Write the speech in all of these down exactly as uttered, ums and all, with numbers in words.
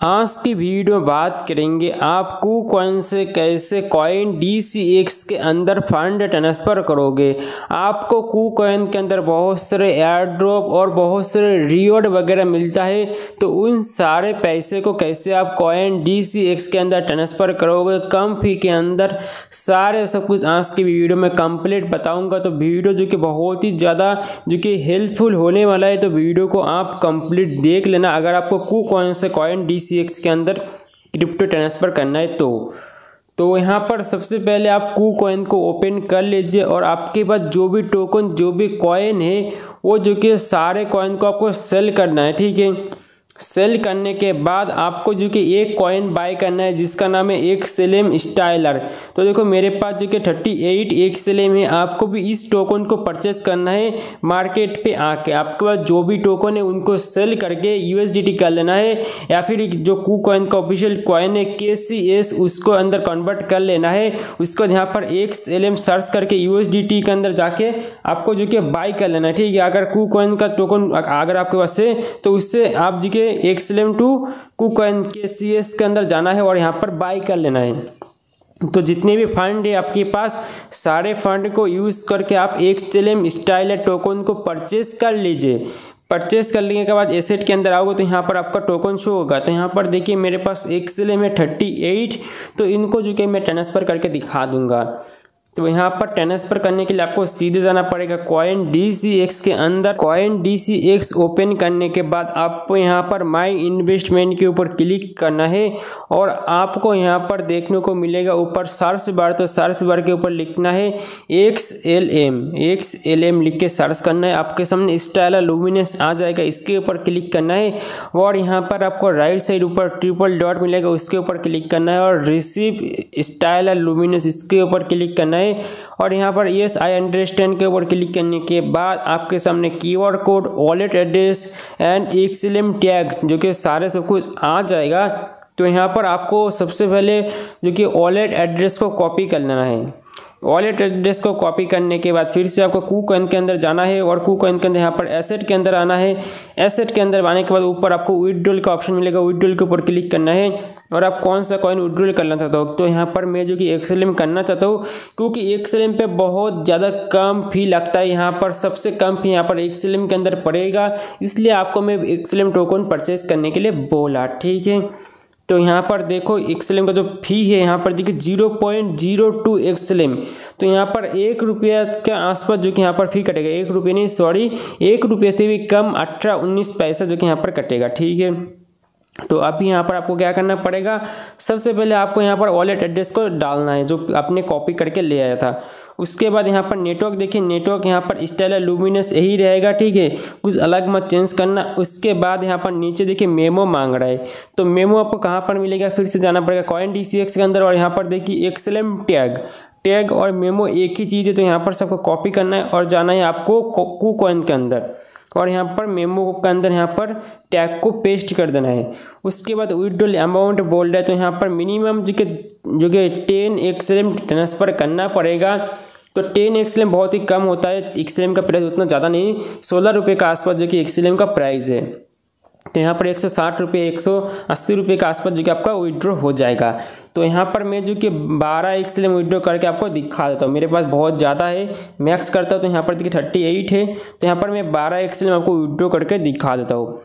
आज की वीडियो में बात करेंगे आप KuCoin से कैसे कॉइन डी सी एक्स के अंदर फंड ट्रांसफ़र करोगे। आपको KuCoin के अंदर बहुत सारे एयर ड्रॉप और बहुत सारे रिवॉर्ड वगैरह मिलता है, तो उन सारे पैसे को कैसे आप कॉइन डी सी एक्स के अंदर ट्रांसफ़र करोगे कम फी के अंदर, सारे सब कुछ आज की वीडियो में कंप्लीट बताऊंगा। तो वीडियो जो कि बहुत ही ज़्यादा जो कि हेल्पफुल होने वाला है, तो वीडियो को आप कंप्लीट देख लेना। अगर आपको KuCoin से कॉइन डी सी एक्स के अंदर क्रिप्टो ट्रांसफ़र करना है तो तो यहाँ पर सबसे पहले आप KuCoin को ओपन कर लीजिए और आपके पास जो भी टोकन जो भी कॉइन है वो जो कि सारे कॉइन को आपको सेल करना है। ठीक है, सेल करने के बाद आपको जो कि एक कॉइन बाय करना है जिसका नाम है एक्सएलएम स्टाइलर। तो देखो मेरे पास जो कि थर्टी एट एक्सएलएम है, आपको भी इस टोकन को परचेस करना है मार्केट पे आके। आपके पास जो भी टोकन है उनको सेल करके यूएसडीटी कर लेना है, या फिर जो KuCoin का ऑफिशियल कॉइन है के सी एस उसको अंदर कन्वर्ट कर लेना है। उसके बाद यहाँ पर एक्सएलएम सर्च करके यूएसडीटी के अंदर जाके आपको जो कि बाय कर लेना है। ठीक है, अगर KuCoin का टोकन अगर आपके पास है तो उससे आप जो कि एक्सएलएम टू KuCoin के सी एस के अंदर जाना है और यहाँ पर बाय कर लेना है। तो जितने भी फंड है आपके पास, सारे फंड को यूज़ करके आप एक्सएलएम स्टाइलर टोकन को परचेस कर लीजिए। परचेस कर लेने के बाद एसेट के अंदर आओगे तो यहाँ पर आपका टोकन शो होगा। तो यहाँ पर देखिए मेरे पास एक्सएलएम है थर्टी एट, तो इनको जो कि मैं ट्रांसफ़र करके दिखा दूंगा। तो यहाँ पर ट्रांसफ़र करने के लिए आपको सीधे जाना पड़ेगा कॉइन डी सी एक्स के अंदर। Coin D C X open करने के बाद आपको यहाँ पर माई इन्वेस्टमेंट के ऊपर क्लिक करना है और आपको यहाँ पर देखने को मिलेगा ऊपर सर्च बार। तो सर्च बार के ऊपर लिखना है X L M X L M लिख के सर्च करना है। आपके सामने स्टाइलर लुमिनस आ जाएगा, इसके ऊपर क्लिक करना है और यहाँ पर आपको राइट साइड ऊपर ट्रिपल डॉट मिलेगा, उसके ऊपर क्लिक करना है और रिसीव स्टाइलर लुमिनस इसके ऊपर क्लिक करना है। और यहाँ पर यस आई अंडरस्टैंड के ऊपर क्लिक करने के बाद आपके सामने keyword code, wallet address and XLM tag जो कि सारे सब कुछ आ जाएगा। तो यहाँ पर आपको सबसे पहले जो कि वॉलेट एड्रेस को कॉपी कर लेना है। वॉलेट एड्रेस को कॉपी करने के बाद फिर से आपको KuCoin के अंदर जाना है और KuCoin के अंदर यहाँ पर एसेट के अंदर आना है। एसेट के अंदर आने के बाद ऊपर आपको विथड्रॉल का ऑप्शन मिलेगा, विथड्रॉल के ऊपर क्लिक करना है और आप कौन सा कॉइन विथड्रॉल करना चाहते हो। तो यहाँ पर मैं जो कि एक्सएलएम करना चाहता हूँ, क्योंकि एक्सएलएम पे बहुत ज़्यादा कम फी लगता है। यहाँ पर सबसे कम फी यहाँ पर एक्सएलएम के अंदर पड़ेगा, इसलिए आपको मैं एक्सएलएम टोकन परचेस करने के लिए बोला। ठीक है, तो यहाँ पर देखो एक्सएलएम का जो फी है यहाँ पर देखिए zero point zero two XLM. तो यहाँ पर एक रुपया के आसपास जो कि यहाँ पर फी कटेगा, एक रुपये नहीं सॉरी एक रुपये से भी कम अठारह उन्नीस पैसा जो कि यहाँ पर कटेगा। ठीक है, तो अभी यहाँ पर आपको क्या करना पड़ेगा, सबसे पहले आपको यहाँ पर वॉलेट एड्रेस को डालना है जो आपने कॉपी करके ले आया था। उसके बाद यहाँ पर नेटवर्क देखिए, नेटवर्क यहाँ पर स्टाइलर लुमिनस यही रहेगा। ठीक है, कुछ अलग मत चेंज करना। उसके बाद यहाँ पर नीचे देखिए मेमो मांग रहा है, तो मेमो आपको कहाँ पर मिलेगा, फिर से जाना पड़ेगा कॉइन डी सी एक्स के अंदर और यहाँ पर देखिए एक्सएलएम टैग टैग और मेमो एक ही चीज़ है। तो यहाँ पर सबको कॉपी करना है और जाना है आपको KuCoin के अंदर और यहाँ पर मेमो के अंदर यहाँ पर टैग को पेस्ट कर देना है। उसके बाद विथड्रॉल अमाउंट बोल रहा है, तो यहाँ पर मिनिमम जो कि जो कि टेन एक्सएलएम ट्रांसफ़र करना पड़ेगा। तो टेन एक्सएलएम बहुत ही कम होता है, एक्सएलएम का प्राइस उतना ज़्यादा नहीं, सोलह रुपये का आसपास जो कि एक्सएलएम का प्राइस है। तो यहाँ पर एक सौ साठ रुपये एक सौ अस्सी रुपये के आसपास जो कि आपका विड्रॉ हो जाएगा। तो यहाँ पर मैं जो कि बारह एक्सएलएम विड्रॉ करके आपको दिखा देता हूँ। मेरे पास बहुत ज़्यादा है, मैक्स करता हूँ तो यहाँ पर देखिए थर्टी एट है, तो यहाँ पर मैं बारह एक्सएलएम आपको विड्रॉ करके दिखा देता हूँ।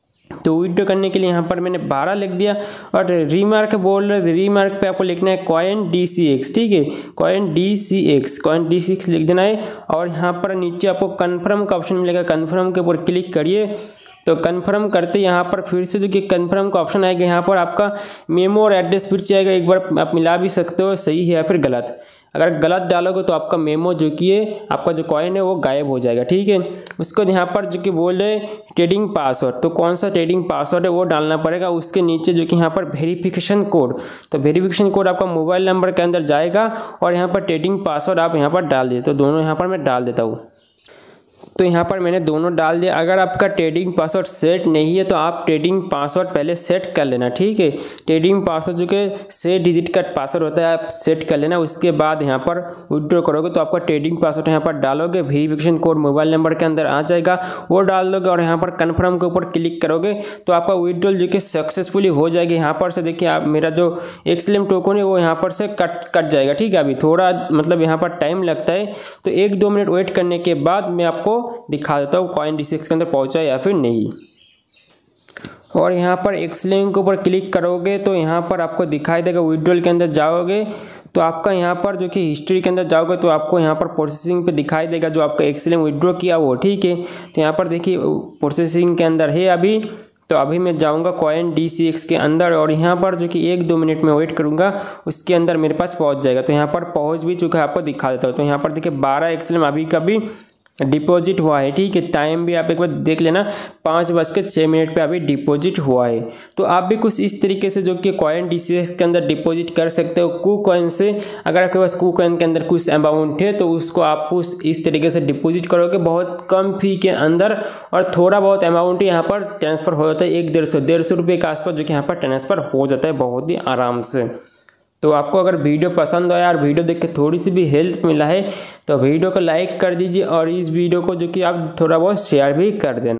तो विड्रॉ करने के लिए यहाँ पर मैंने बारह लिख दिया और रीमार्क बोल रहे, रीमार्क पे आपको लिखना है कॉइन डी सी एक्स। ठीक है, Coin D C X Coin D C X लिख देना है और यहाँ पर नीचे आपको कन्फर्म का ऑप्शन मिलेगा, कन्फर्म के ऊपर क्लिक करिए। तो कन्फर्म करते यहाँ पर फिर से जो कि कन्फर्म का ऑप्शन आएगा, यहाँ पर आपका मेमो और एड्रेस फिर से आएगा। एक बार आप मिला भी सकते हो सही है या फिर गलत। अगर गलत डालोगे तो आपका मेमो जो कि है आपका जो कॉइन है वो गायब हो जाएगा। ठीक है, उसको यहाँ पर जो कि बोल रहे ट्रेडिंग पासवर्ड, तो कौन सा ट्रेडिंग पासवर्ड है वो डालना पड़ेगा। उसके नीचे जो कि यहाँ पर वेरिफिकेशन कोड, तो वेरिफिकेशन कोड आपका मोबाइल नंबर के अंदर जाएगा और यहाँ पर ट्रेडिंग पासवर्ड आप यहाँ पर डाल दिए। तो दोनों यहाँ पर मैं डाल देता हूँ। तो यहाँ पर मैंने दोनों डाल दिया। अगर आपका ट्रेडिंग पासवर्ड सेट नहीं है तो आप ट्रेडिंग पासवर्ड पहले सेट कर लेना, ठीक है। ट्रेडिंग पासवर्ड जो कि छः डिजिट का पासवर्ड होता है, आप सेट कर लेना। उसके बाद यहाँ पर विड्रॉ करोगे तो आपका ट्रेडिंग पासवर्ड यहाँ पर डालोगे, वेरिफिकेशन कोड मोबाइल नंबर के अंदर आ जाएगा, वो डाल दोगे और यहाँ पर कन्फर्म के ऊपर क्लिक करोगे तो आपका विड्रॉल जो कि सक्सेसफुली हो जाएगी। यहाँ पर से देखिए आप मेरा जो एक्सएलएम टोकन है वो यहाँ पर से कट कट जाएगा, ठीक है। अभी थोड़ा मतलब यहाँ पर टाइम लगता है, तो एक दो मिनट वेट करने के बाद मैं आपको दिखा देता हूँ कॉइन डी सी एक्स के अंदर पहुँचा या फिर नहीं। और यहाँ पर एक्सएलएम के ऊपर क्लिक करोगे तो यहाँ पर आपको दिखाई देगा। विड्रॉल के अंदर जाओगे तो आपका यहाँ पर जो कि हिस्ट्री के अंदर जाओगे तो आपको यहाँ पर प्रोसेसिंग पे दिखाई देगा जो आपका एक्सएलएम विड्रॉ किया वो, ठीक है। तो यहाँ पर देखिए प्रोसेसिंग के अंदर है अभी। तो अभी मैं जाऊंगा कॉइन डी सी एक्स के अंदर और यहाँ पर जो कि एक दो मिनट में वेट करूंगा, उसके अंदर मेरे पास पहुँच जाएगा। तो यहाँ पर पहुँच भी चुका है, आपको दिखा देता हूँ। तो यहाँ पर देखिए बारह एक्सएलएम अभी कभी डिपॉजिट हुआ है, ठीक है। टाइम भी आप एक बार देख लेना, पाँच बज के छः मिनट पर अभी डिपॉजिट हुआ है। तो आप भी कुछ इस तरीके से जो कि कॉइन डी सी एक्स के अंदर डिपॉजिट कर सकते हो कू कॉइन से। अगर आपके पास कू कॉइन के अंदर कुछ अमाउंट है तो उसको आप कुछ इस तरीके से डिपॉजिट करोगे बहुत कम फी के अंदर, और थोड़ा बहुत अमाउंट यहाँ पर ट्रांसफ़र हो जाता है, एक डेढ़ सौ डेढ़ सौ रुपये के आसपास जो कि यहाँ पर ट्रांसफ़र हो जाता है बहुत ही आराम से। तो आपको अगर वीडियो पसंद आया और वीडियो देख के थोड़ी सी भी हेल्प मिला है तो वीडियो को लाइक कर दीजिए और इस वीडियो को जो कि आप थोड़ा बहुत शेयर भी कर देना।